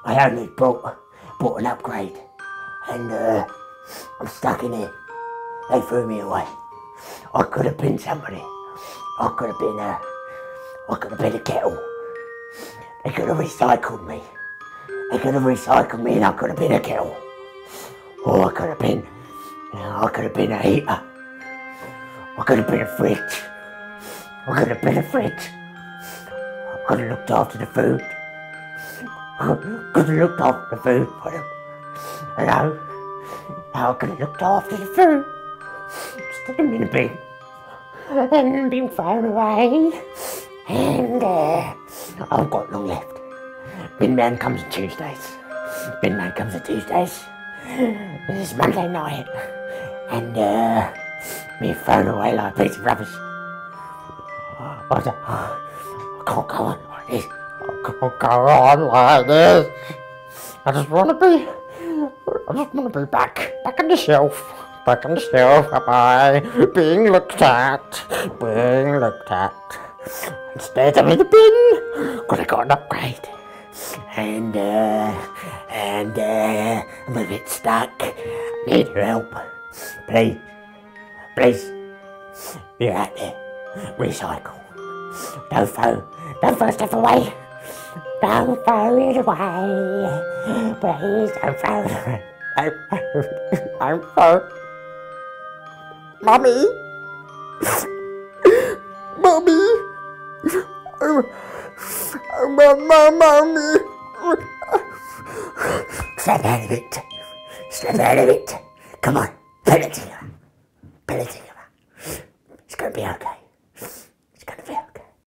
I only bought an upgrade, and I'm stuck in here. They threw me away. I could have been somebody. I could have been a kettle. They could have recycled me. And I could have been a kettle. Or I could have been a heater. I could have been a fridge. I could have looked after the food. Could have looked after the food for them. Hello? I could have looked after the food. Instead of being big. And being thrown away. And I've got long left. Bin Man comes on Tuesdays. It's Monday night. And being thrown away like a piece of rubbish. I can't go on like this. I just want to be back on the shelf. Bye. Being looked at. Instead I'm in the bin. Cause I got an upgrade. And I'm a bit stuck. Need your help. Please. You're out there. Recycle. Don't throw stuff away. Don't throw it away. Please don't throw it away. Don't throw. Mommy. Mommy. Snap out of it. Come on. Pull it together. It's gonna be okay.